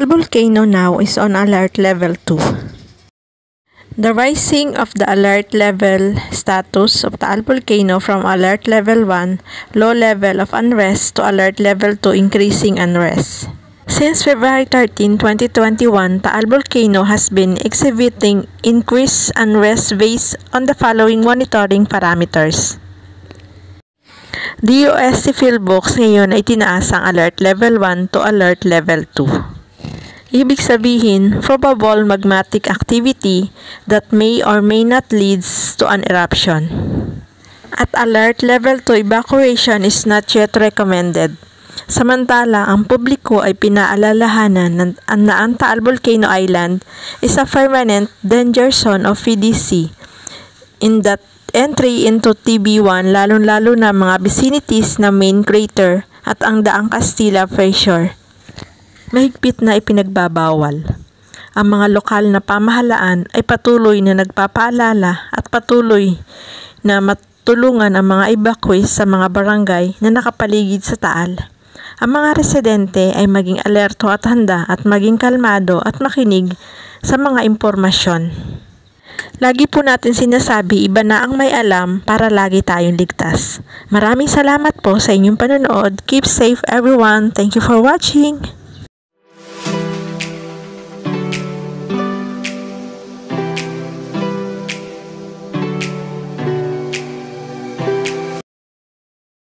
Taal Volcano now is on alert level 2. The rising of the alert level status of Taal Volcano from alert level 1, low level of unrest, to alert level 2, increasing unrest. Since February 13, 2021, Taal Volcano has been exhibiting increased unrest based on the following monitoring parameters. The USC Philbox ngayon ay tinaas ang alert level 1 to alert level 2. Ibig sabihin, probable magmatic activity that may or may not leads to an eruption. At alert level 2, evacuation is not yet recommended. Samantala, ang publiko ay pinaalalahanan na ang Taal Volcano Island is a permanent danger zone of PDC in that entry into TB1 lalong-lalo na mga vicinities na main crater at ang daang Castilla pressure. Mahigpit na ipinagbabawal. Ang mga lokal na pamahalaan ay patuloy na nagpapaalala at patuloy na matulungan ang mga evacuees sa mga barangay na nakapaligid sa Taal. Ang mga residente ay maging alerto at handa at maging kalmado at makinig sa mga impormasyon. Lagi po natin sinasabi, iba na ang may alam para lagi tayong ligtas. Maraming salamat po sa inyong panonood. Keep safe everyone. Thank you for watching.